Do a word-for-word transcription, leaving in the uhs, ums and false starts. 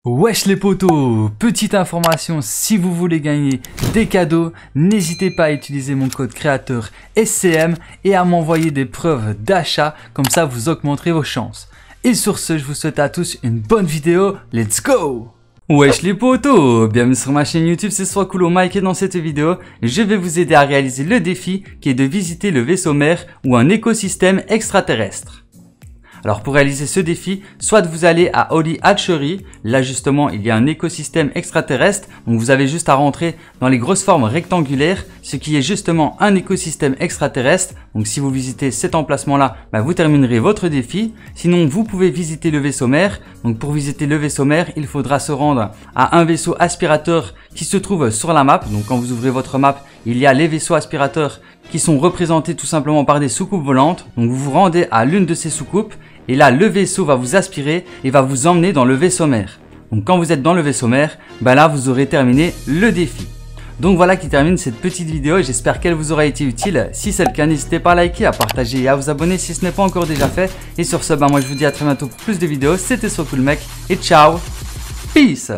Wesh les potos, petite information, si vous voulez gagner des cadeaux, n'hésitez pas à utiliser mon code créateur S C M et à m'envoyer des preuves d'achat, comme ça vous augmenterez vos chances. Et sur ce, je vous souhaite à tous une bonne vidéo, let's go! Wesh les potos, bienvenue sur ma chaîne YouTube, c'est Swakulo Mike et dans cette vidéo, je vais vous aider à réaliser le défi qui est de visiter le vaisseau mère ou un écosystème extraterrestre. Alors pour réaliser ce défi, soit vous allez à Holly Hatchery, là justement il y a un écosystème extraterrestre, donc vous avez juste à rentrer dans les grosses formes rectangulaires, ce qui est justement un écosystème extraterrestre. Donc si vous visitez cet emplacement là, bah, vous terminerez votre défi. Sinon vous pouvez visiter le vaisseau mère, donc pour visiter le vaisseau mère, il faudra se rendre à un vaisseau aspirateur qui se trouve sur la map. Donc quand vous ouvrez votre map, il y a les vaisseaux aspirateurs qui sont représentés tout simplement par des soucoupes volantes. Donc vous vous rendez à l'une de ces soucoupes et là le vaisseau va vous aspirer et va vous emmener dans le vaisseau mère. Donc quand vous êtes dans le vaisseau mère, ben là vous aurez terminé le défi. Donc voilà qui termine cette petite vidéo et j'espère qu'elle vous aura été utile. Si c'est le cas, n'hésitez pas à liker, à partager et à vous abonner si ce n'est pas encore déjà fait. Et sur ce, ben moi je vous dis à très bientôt pour plus de vidéos. C'était Swakulo Mec et ciao, peace.